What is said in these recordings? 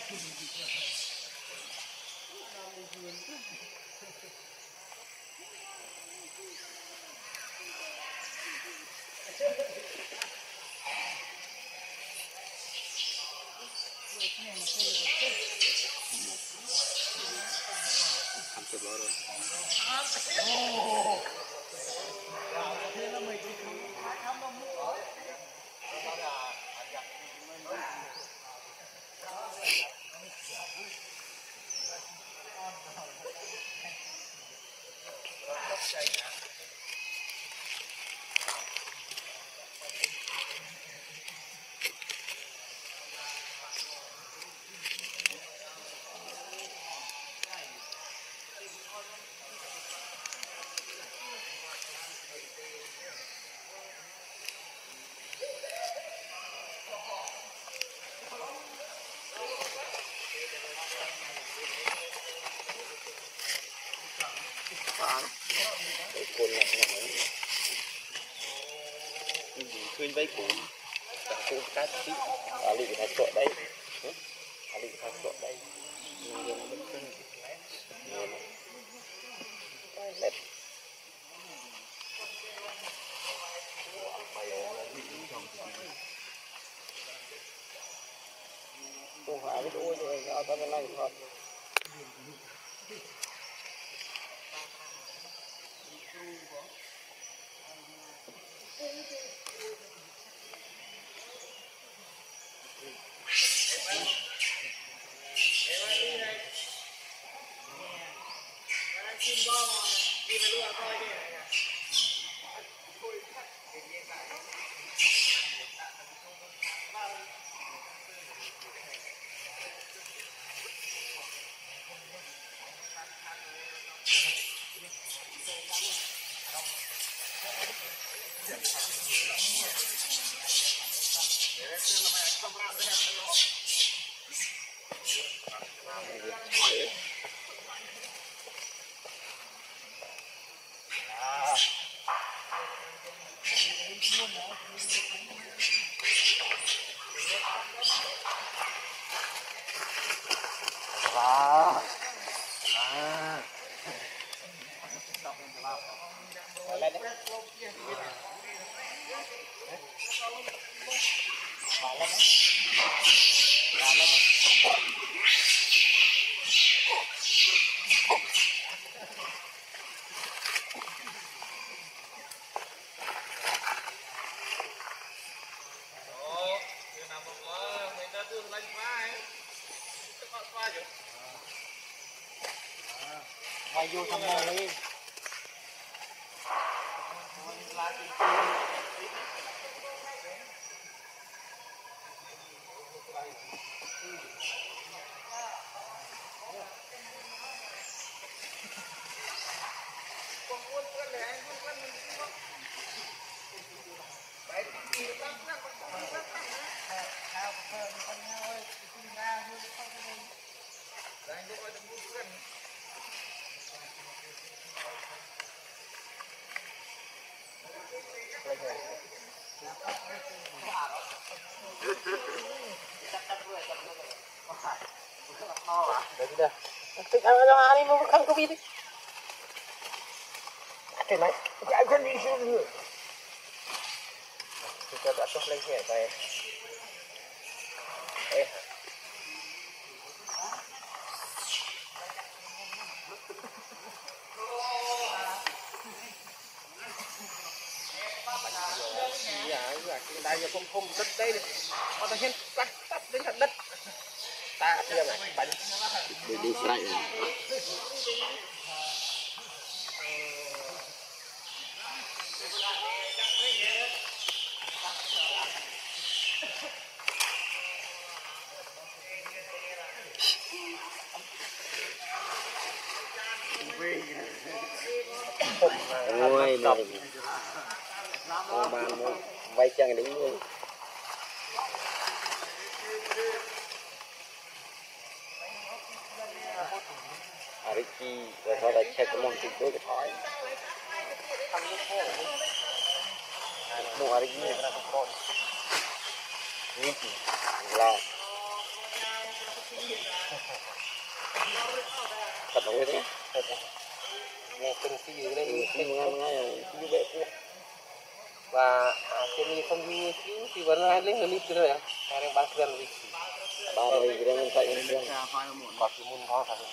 khuyên với cụ cụ cá tí ở lì thay sọ đây ở lì thay sọ đây tôi hỏi với tôi rồi ở bên này thôi mày vô thăm mô đi Thích ăn cho đi mà không có biết đi. Cái này, cái con đi xuống nữa. Kita tak tahu lagi ya saya. Dạ, cái đây giờ không đất đây đi. Mà ta hiện cắt đến hạt đất. Ta kia này bánh. Đi fry này. Ôi này bà vay chân đứng luôn Vikki rồi sau đó check cái món thịt đối cái thỏi mua Vikki này là con Vikki là Thật rồi đấy. Nghe từng cái gì lên ngay như vậy kia. Và cái này không như thì vẫn là lên cái lít rồi à? Hay là bán gần gì? Ba mươi cái đang chạy lên. Có cái môn khó thật.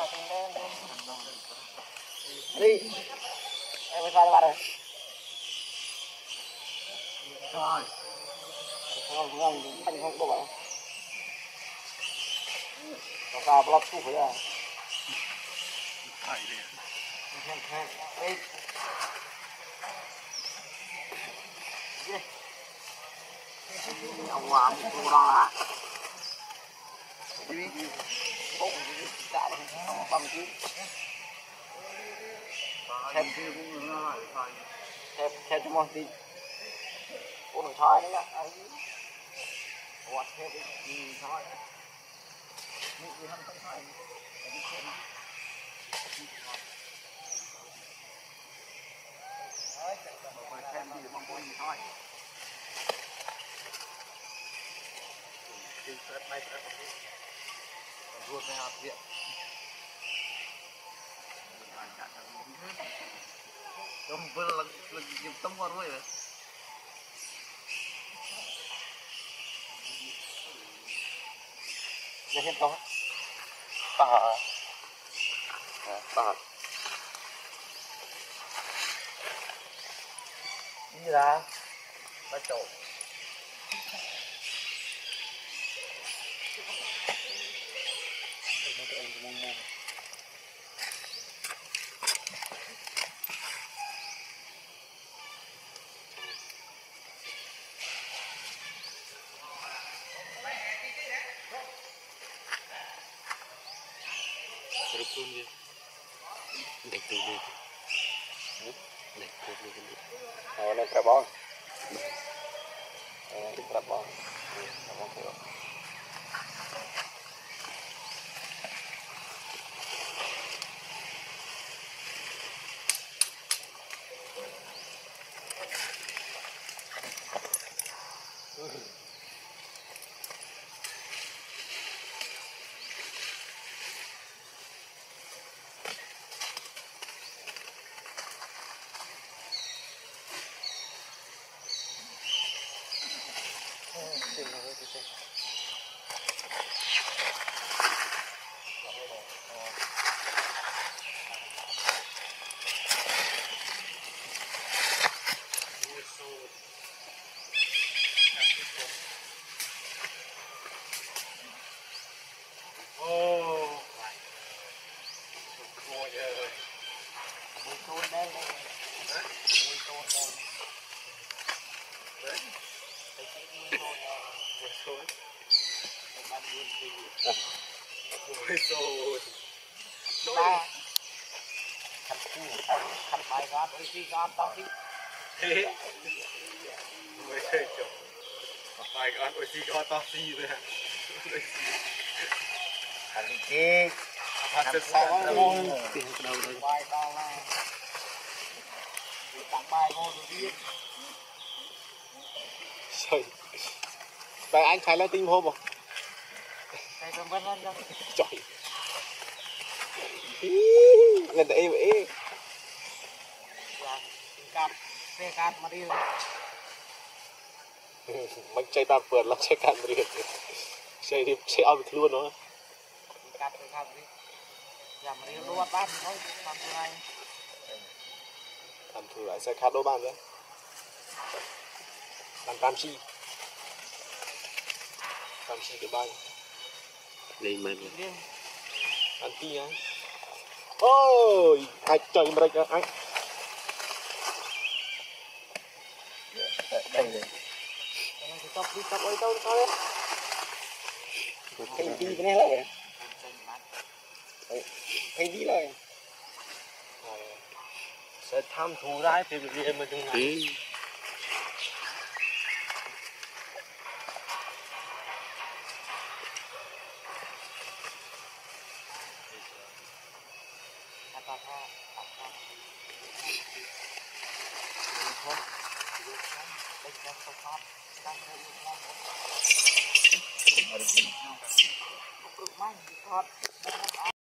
Đi. Em mới pha ba rồi. Rồi. Không, anh không có bảo. Nó cao block xuống phải à? Phải đi. Đi. Ông làm cô đó à? Đi. Bốc chạy bằng chứ. Theo cho mọi tí. Cô đừng thôi đấy ạ. Quạt theo cái gì thôi. Những người không thôi. Đấy, thêm gì bằng cô gì thôi. Đi phép bay phép một tí. Còn ruột này hạt viện. Không vừa là dùng tâm vào rồi đấy. Để hiện có. Tả. Tả. Đi ra. Bắt chỗ. Rukun dia. Dek tu dia. Dek tu dia. Oh, nak carbon. Carbon. Carbon tu. Khăn bài gạt, ôi gì gạt tao đi. Mới chơi chồng. Bài gạt, ôi gì gạt tao đi rồi. Khăn đi. Khăn sao á. Tiền đầu rồi. Bài tao là. Tặng bài ngô rồi đi. Trời. Bài anh khai lại tinh hôm không? Khai tâm vân vân đâu. Trời. Lần đấy vậy. Cát, xe cát mà đi. Mình chạy ta vượt lắm xe cát mà đi. Xe ao bị luôn đó. Cát xe cát đi. Giờ mà đi luôn bán thôi, làm thứ này. Làm thử lại xe cát đô bán nữa. Làm cam chi. Cam chi cái bay. Lên mình. Ăn ti á. Ôi, ai trời mà đây anh. Đây này. Tập đi tập ơi tao đấy. Cái đi cái này lại. Cái đi lại. Sẽ tham thú ra thì việc mà đừng làm. Hãy subscribe cho kênh Ghiền Mì Gõ để không bỏ lỡ những video hấp dẫn.